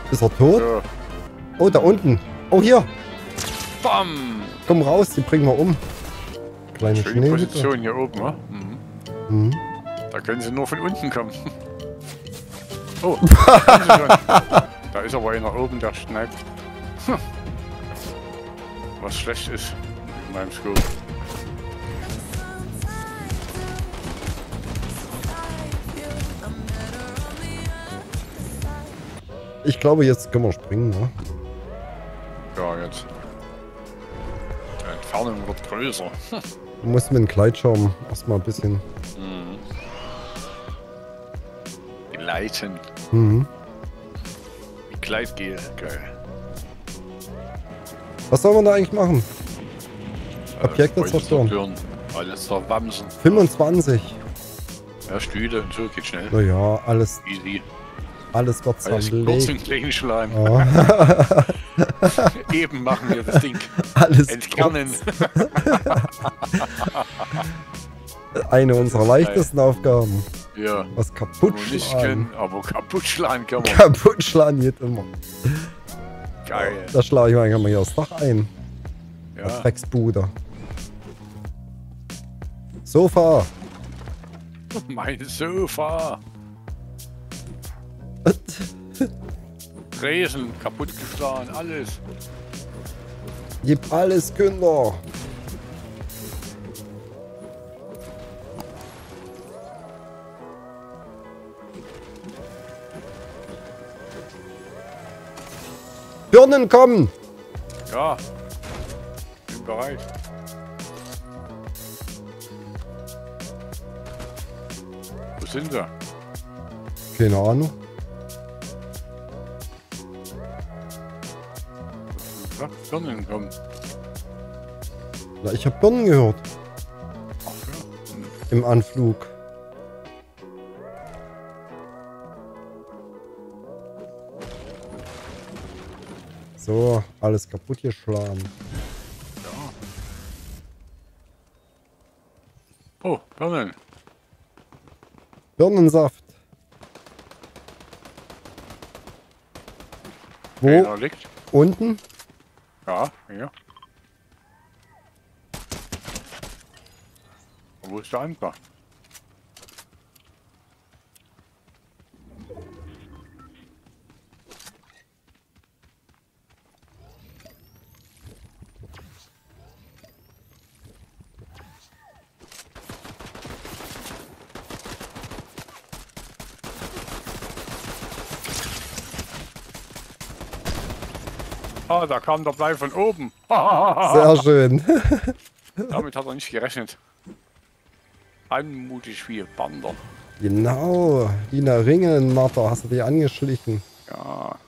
Ist er tot? Ja. Oh, da unten. Oh, hier. Bam! Komm raus, die bringen wir um. Kleine Schöne Schneehütte. Position hier oben, ne? Mhm. Da können sie nur von unten kommen. Oh, da kommen sie schon. Da ist aber einer oben, der schneidet. Hm. Was schlecht ist in meinem Scope. Ich glaube, jetzt können wir springen, ne? Ja, jetzt. Die Entfernung wird größer. Du musst mit dem Gleitschirm erstmal ein bisschen. Gleiten. Mhm. Wie Gleitgel. Geil. Was soll man da eigentlich machen? Objekte Gebäude zerstören. Alles verwamsen. 25. Ja, Stühle und so geht schnell. Naja, alles Easy. wird Alles kurz zerlegt. und klein schlagen. Ja. Eben machen wir das Ding. Alles Entkernen. eine unserer leichtesten Aufgaben. Ja. Was Wo kaputt wir nicht schlagen. können, aber kaputt schlagen kann man. Kaputt schlagen geht immer. Geil. Da schlage ich mal hier das Dach ein. Ja. Drecksbude. Sofa. Mein Sofa. Tresen, kaputtgeschlagen, alles. Gib alles, Kinder. Birnen kommen. Ja. Bin bereit. Wo sind sie? Keine Ahnung. Ja, Birnen kommen. Na, ich habe Birnen gehört. Ach ja. Im Anflug. So, alles kaputt geschlagen. Ja. Oh, Birnen. Birnensaft. Wo? Einer liegt. Unten? Ja, hier. Und wo ist der andere? Ah, da kam der Blei von oben. Sehr schön. Damit hat er nicht gerechnet. Anmutig wie Bander. Genau. Dina Ringen, Martha, hast du dich angeschlichen? Ja.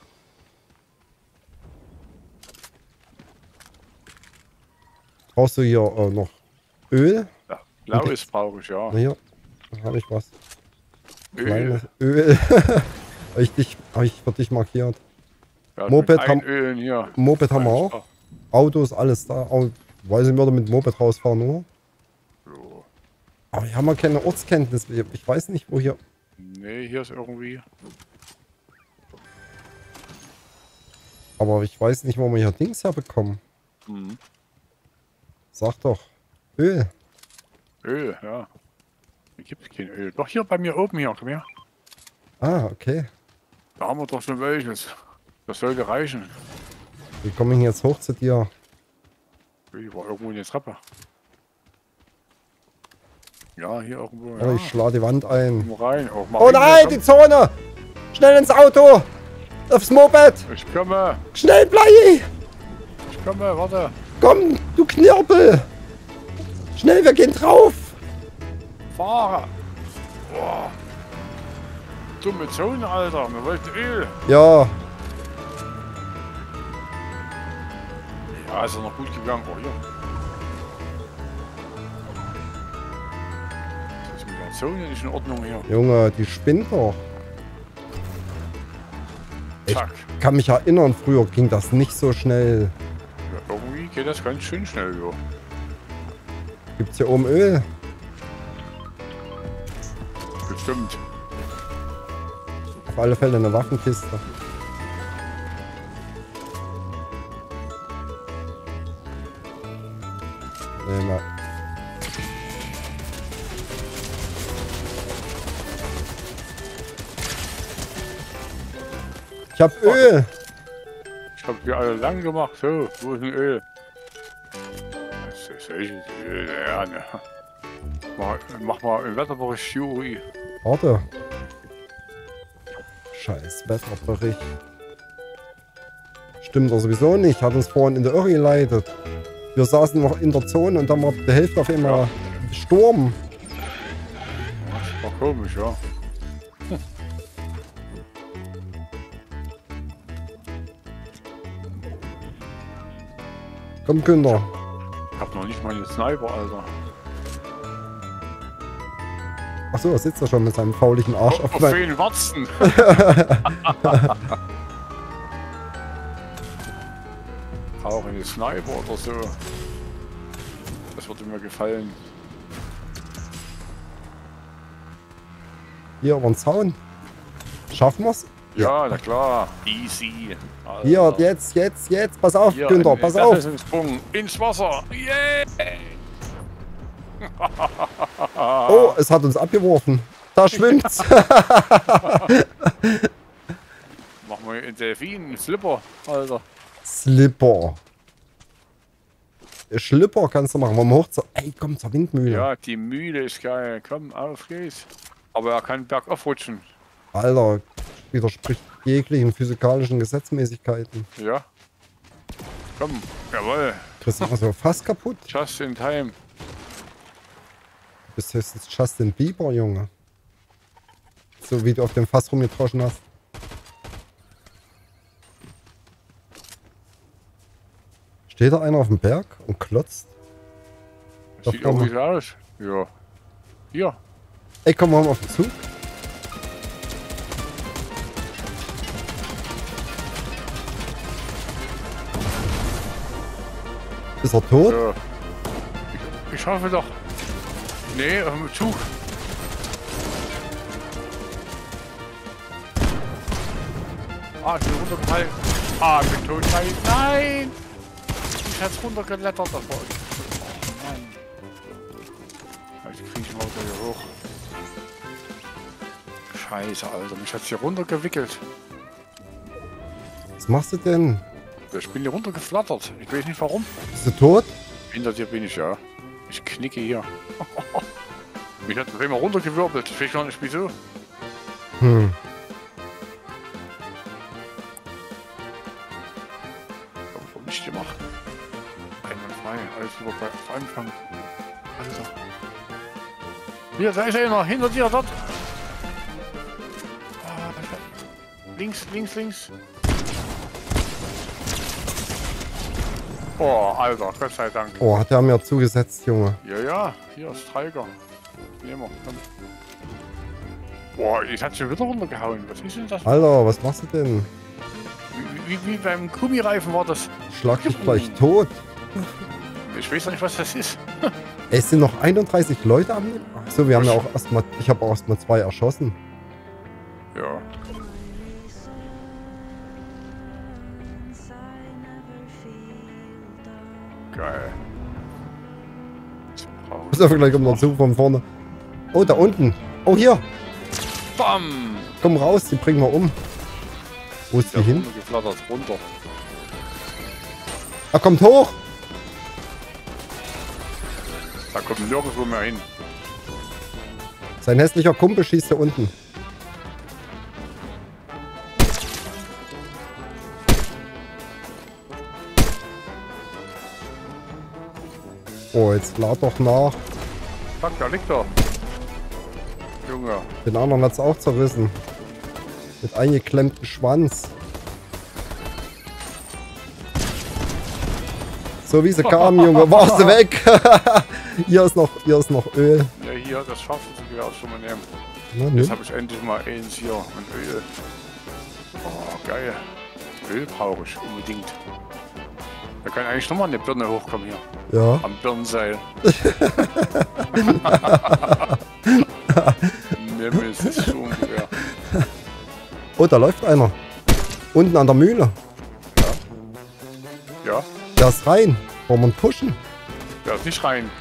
Brauchst du hier noch Öl? Ja, Blaues brauche ich, ja. Na hier, da habe ich was. Öl. Kleines Öl. Hab ich für dich markiert. Ja, Moped mit haben- Einölen hier. Moped haben wir auch. Autos, alles da. Weiß nicht, würde mit Moped rausfahren, oder? So. Aber wir haben ja keine Ortskenntnis. Ich weiß nicht, wo hier. Nee, hier ist irgendwie. Aber ich weiß nicht, wo wir hier Dings herbekommen. Mhm. Sag doch. Öl. Öl, ja. Hier gibt es kein Öl. Doch hier bei mir oben hier, komm her. Ah, okay. Da haben wir doch schon welches. Das sollte reichen. Wir kommen jetzt hoch zu dir. Ich war irgendwo in der Treppe. Ja, hier irgendwo. Oh, Ja. ich schlage die Wand ein. Komm rein. Oh, Oh nein, die Zone! Schnell ins Auto! Aufs Moped! Ich komme, Schnell, Blei! ich komme, warte. Komm, du Knirpel! Schnell, wir gehen drauf! Fahre. Boah. Dumme Zone, Alter. Wir wollten Öl. Ja, Ja, ist ja noch gut gegangen. Oh, hier. Das ist mit der Zone nicht in Ordnung hier. Junge, die spinnt doch. Ich Zack. kann mich erinnern, früher ging das nicht so schnell. Ja, irgendwie geht das ganz schön schnell, jo. Gibt's hier oben Öl? Bestimmt. Auf alle Fälle eine Waffenkiste. Nee, mehr. Ich hab Öl. Ich hab die alle lang gemacht. So, wo ist ein Öl? Das ist echt Öl, ja, ne. Mach mal einen Wetterbericht, Juri. Warte. Scheiß Wetterbericht. Stimmt doch sowieso nicht. Hat uns vorhin in der Irre geleitet. Wir saßen noch in der Zone und dann war die Hälfte auf einmal Sturm. Das war komisch, ja. Komm, Günther. Ich hab noch nicht mal einen Sniper, Alter. Achso, er sitzt da schon mit seinem fauligen Arsch Auf meinem- wen wartest du? Auch einen Sniper oder so. Das würde mir gefallen. Hier über den Zaun. Schaffen wir's? Ja, na klar. Easy. Alter. Hier, jetzt. Pass auf, Hier, Günther, pass auf. Das ist ein Sprung ins Wasser. Yeah! Oh, es hat uns abgeworfen. Da schwimmt's. Machen wir einen Delfin, einen Slipper, Alter. Slipper. Schlipper kannst du machen. Wollen wir hoch zur... Ey, komm zur Windmühle. Ja, die Mühle ist geil. Komm, auf geht's. Aber er kann bergauf rutschen. Alter, widerspricht jeglichen physikalischen Gesetzmäßigkeiten. Ja. Komm, jawohl. Kriegst du also fast kaputt. Just in time. Du bist höchstens Justin Bieber, Junge. So wie du auf dem Fass rumgetroschen hast. Steht da einer auf dem Berg und klotzt? Doch, Sieht komm irgendwie mal. so aus. Ja. Hier. Ey, komm mal auf den Zug. Ist er tot? Ja. Ich hoffe doch. Nee, auf dem Zug. Ich bin runtergefallen. Ich bin tot. Nein! Ich hat's runtergelettert davor. Oh Mann. Jetzt krieg ich mal wieder hier hoch. Scheiße, Alter. Mich hat's hier runtergewickelt. Was machst du denn? Ich bin hier runtergeflattert. Ich weiß nicht warum. Bist du tot? Hinter dir bin ich, ja. Ich knicke hier. Mich hat das immer runtergewirbelt. Ich weiß gar nicht wieso. Hm. Warum nicht gemacht? Einwandfrei. Alles über bei Anfang. Alter. Hier, da ist einer. Hinter dir, dort. Links, links, links. Oh, Alter, Gott sei Dank. Oh, hat der mir zugesetzt, Junge. Ja, ja, hier ist Tiger. Nehmen wir, komm. Boah, ich hatte schon wieder runtergehauen. Was ist denn das? Alter, was machst du denn? Wie beim Gummireifen war das. Schlag dich gleich tot. Ich weiß noch nicht, was das ist. Es sind noch 31 Leute am Leben. Ach so, wir haben ja auch erstmal. Ich habe auch erstmal 2 erschossen. Ja. Geil. Ich muss einfach gleich um den Zug von vorne. Oh, da unten. Oh, hier. Bam! Komm raus, die bringen wir um. Wo ist die Der hin? runtergeflattert, runter. Er kommt hoch. Da kommt nirgendwo mehr hin. Sein hässlicher Kumpel schießt da unten. Oh, jetzt lad doch nach. Fuck, da liegt er. Junge. Den anderen hat's auch zerrissen. Mit eingeklemmtem Schwanz. So wie sie kam, Junge, war sie weg. Hier ist noch Öl. Ja, hier, das Scharfschützengewehr auch schon mal nehmen. Na, Jetzt nimm. habe ich endlich mal eins hier. Ein Öl. Oh, geil. Öl brauche ich unbedingt. Da kann eigentlich nochmal eine Birne hochkommen hier. Ja. Am Birnenseil. Nemesis so ungefähr. Oh, da läuft einer. Unten an der Mühle. Ja. Der ist rein. Wollen wir ihn pushen? Der ist nicht rein.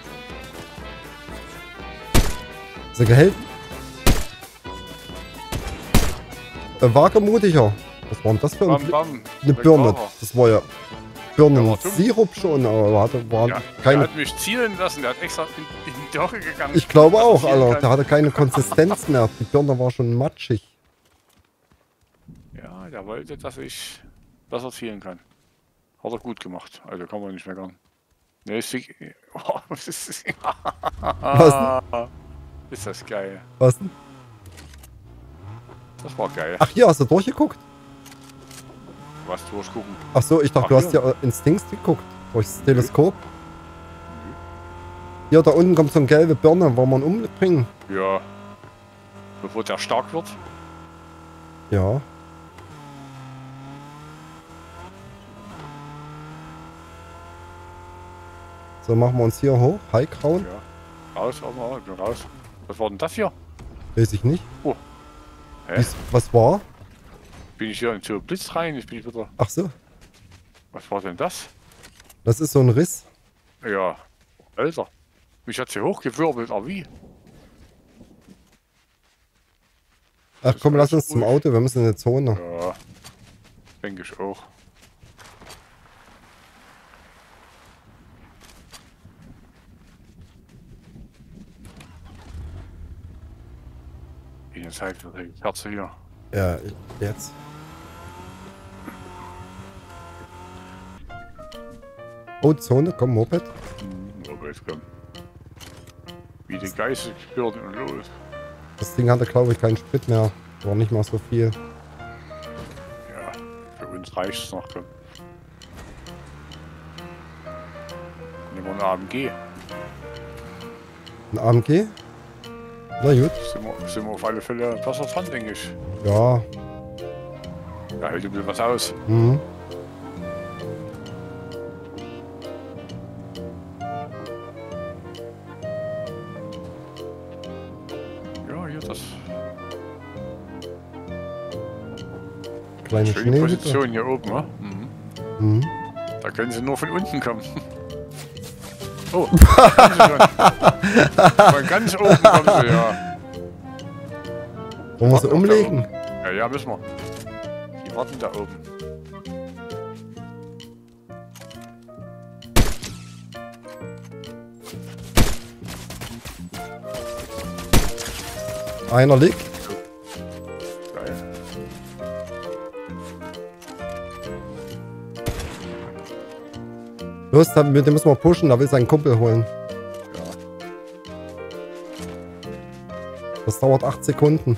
So gehält. Wagemutiger. Was war denn das für eine Birne? Das war ja Birnen-Sirup schon, aber war keine. Der hat mich zielen lassen, der hat extra in die Doche gegangen. Ich glaube auch, Alter. Der hatte keine Konsistenz mehr. Die Birne war schon matschig. Ja, der wollte, dass ich besser zielen kann. Hat er gut gemacht. Also kann man nicht meckern. Ne, ist wie. Oh, was ist Ist das geil. Was denn? Das war geil. Ach, hier hast du durchgeguckt? Was durchgucken? Ach so, ich dachte, du hast ja Instinct geguckt. Durchs Teleskop. Hier, da unten kommt so eine gelbe Birne. Wollen wir ihn umbringen? Ja. Bevor der stark wird. Ja. So, machen wir uns hier hoch. Highground. Ja. Raus, ich bin raus. Was war denn das hier? Weiß ich nicht. Oh. Hä? Was war? Bin ich hier in so einen Blitz rein? Ich bin wieder. Ach so. Was war denn das? Das ist so ein Riss. Ja. Alter. Mich hat sie hochgewirbelt, aber wie? Ach komm, lass uns zum Auto. Wir müssen in die Zone. Ja. Denke ich auch. Die Zeit für die Kerze hier. Ja, jetzt. Oh, Zone, komm, Moped. Moped, komm. Wie die Geißel gehört und los. Das Ding hatte, glaube ich, keinen Sprit mehr. War nicht mal so viel. Ja, für uns reicht es noch, komm. Nehmen wir einen AMG. Ein AMG? Na gut. Sind wir auf alle Fälle besser dran, denke ich. Ja. Ja, hält ein bisschen was aus. Mhm. Ja, hier das. Kleine Schöne Position hier oben, ne? Mhm. Da können sie nur von unten kommen. Oh, kommen sie schon. Von ganz oben kommen sie, ja. Wollen wir sie umlegen? Ja, müssen wir. Die warten da oben. Einer liegt. Geil. Los, mit dem müssen wir pushen, da will sein Kumpel holen. Ja. Das dauert 8 Sekunden.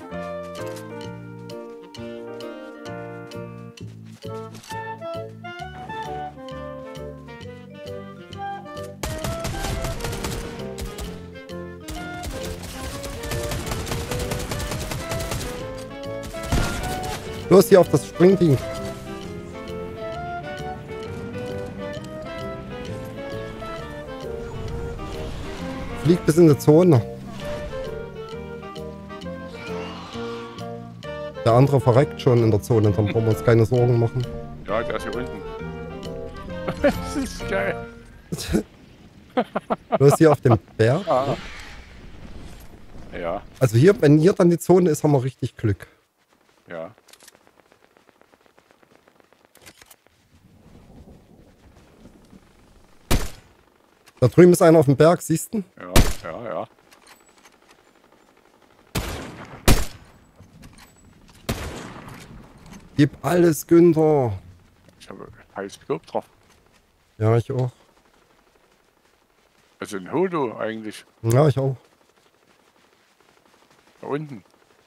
Los, hier auf das Springding. Fliegt bis in die Zone. Der andere verreckt schon in der Zone, dann brauchen wir uns keine Sorgen machen. Ja, der ist hier unten. Das ist geil. Los, hier auf dem Berg. Ah. Ja, Also hier, wenn hier dann die Zone ist, haben wir richtig Glück. ja. Da drüben ist einer auf dem Berg, siehst du? Ja. Gib alles, Günther. Ich habe heiß Scope drauf. Ja, ich auch. Also ein Holo eigentlich. Ja, ich auch. Da unten.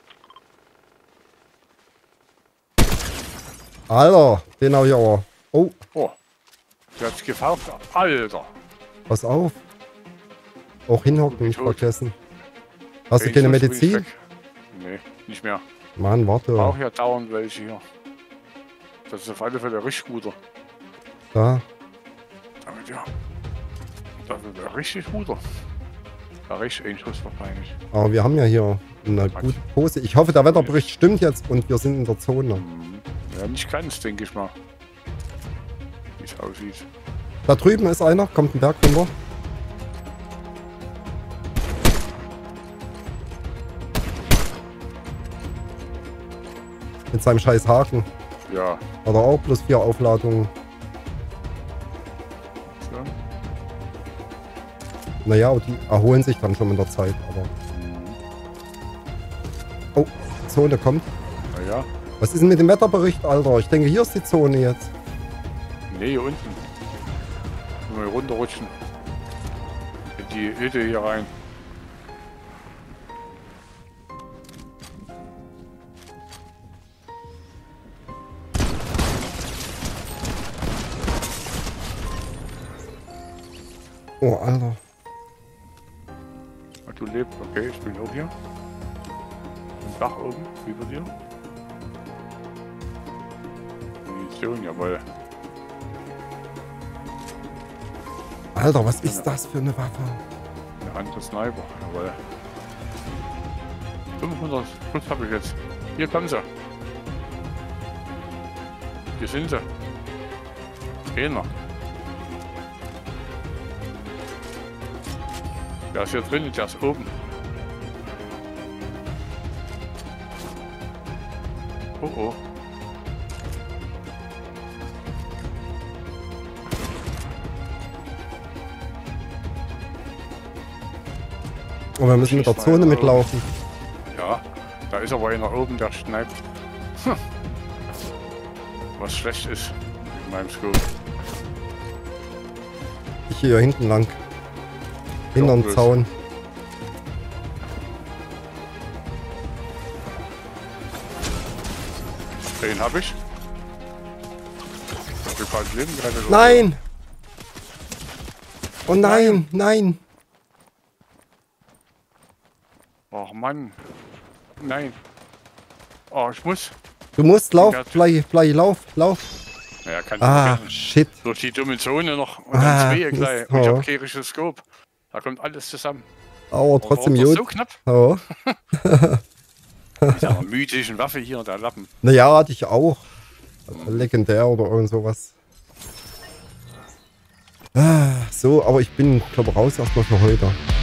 Alter, den habe ich aber. Oh, Oh. Der hat's gefaucht. Alter. pass auf. Auch hinhocken, nicht Tot. vergessen. Hast du Den keine Schuss bin ich Medizin? weg. Nee, nicht mehr. Mann, warte. Auch ja dauernd welche hier. Das ist auf alle Fälle richtig guter. Da. Damit ja. Das ist ein richtig guter. Da richtig ein Schuss wahrscheinlich. Aber wir haben ja hier eine gute Pose. Ich hoffe, der Wetterbericht stimmt jetzt und wir sind in der Zone. Ja, nicht ganz, denke ich mal. Wie es aussieht. Da drüben ist einer, kommt ein Berg runter. Mit seinem scheiß Haken. Ja. Hat er auch plus 4 Aufladungen. So. Naja, und die erholen sich dann schon mit der Zeit, aber... Oh, Zone kommt. Na ja. Was ist denn mit dem Wetterbericht, Alter? Ich denke, hier ist die Zone jetzt. Nee, hier unten. Mal runterrutschen. In die Hütte hier rein. Oh, Alter. Du lebst, okay, ich bin auch hier. Am Dach oben, über dir. Munition, jawohl. Alter, was ist das für eine Waffe? Eine andere Sniper, jawohl. 500 Schuss habe ich jetzt. Hier kommen sie. Hier sind sie. Einer. Der ist hier drin, der ist oben. Oh oh. Und wir müssen mit der Zone mitlaufen. Ja, da ist aber einer oben, der schneidet. Was schlecht ist in meinem Scope. Ich hier hinten lang. Hinterm Zaun. Den hab ich. Hab ich bald Leben gerettet. Nein! Oh nein, nein! Ach Mann. Nein. Oh, ich muss. Du musst, lauf, Blei, lauf. Naja, kann Ah, shit. durch die dumme Zone noch und dann zwei gleich. Und ich oh. hab kein Scope. Da kommt alles zusammen. Aber trotzdem gut. gut. So knapp. Oh. Mit einer mythischen Waffe hier, der Lappen. Naja, hatte ich auch. Legendär oder irgend sowas. So, aber ich bin, glaube raus erstmal für heute.